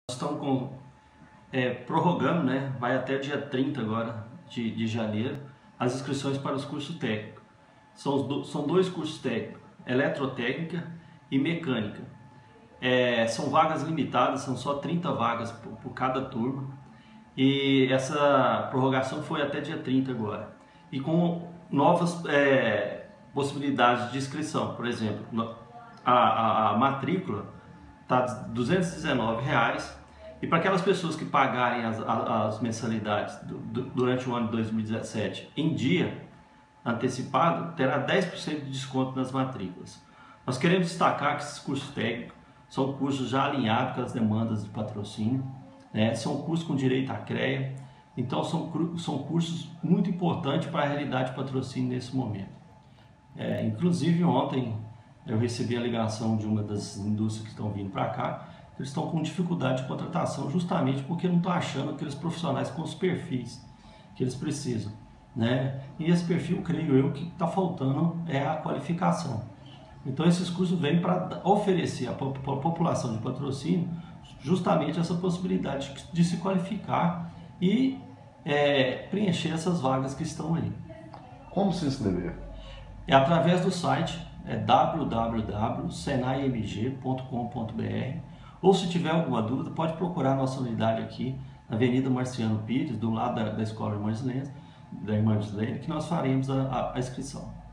Estão prorrogando, né? Vai até dia 30 agora de janeiro, as inscrições para os cursos técnicos. São dois cursos técnicos, eletrotécnica e mecânica. São vagas limitadas, são só 30 vagas por cada turma. E essa prorrogação foi até dia 30 agora. E com novas possibilidades de inscrição. Por exemplo, a matrícula está R$ 219. E para aquelas pessoas que pagarem as mensalidades durante o ano de 2017 em dia antecipado, terá 10% de desconto nas matrículas. Nós queremos destacar que esses cursos técnicos são cursos já alinhados com as demandas de patrocínio, né? São cursos com direito à CREA, então são cursos muito importantes para a realidade de patrocínio nesse momento. Inclusive ontem eu recebi a ligação de uma das indústrias que estão vindo para cá. Eles estão com dificuldade de contratação justamente porque não estão achando aqueles profissionais com os perfis que eles precisam, né? E esse perfil, creio eu, que está faltando é a qualificação. Então esses cursos vêm para oferecer à população de patrocínio justamente essa possibilidade de se qualificar e preencher essas vagas que estão aí. Como se inscrever? É através do site www.senaimg.com.br, ou se tiver alguma dúvida, pode procurar a nossa unidade aqui na Avenida Marciano Pires, do lado da Escola Irmã Gislene, que nós faremos a inscrição.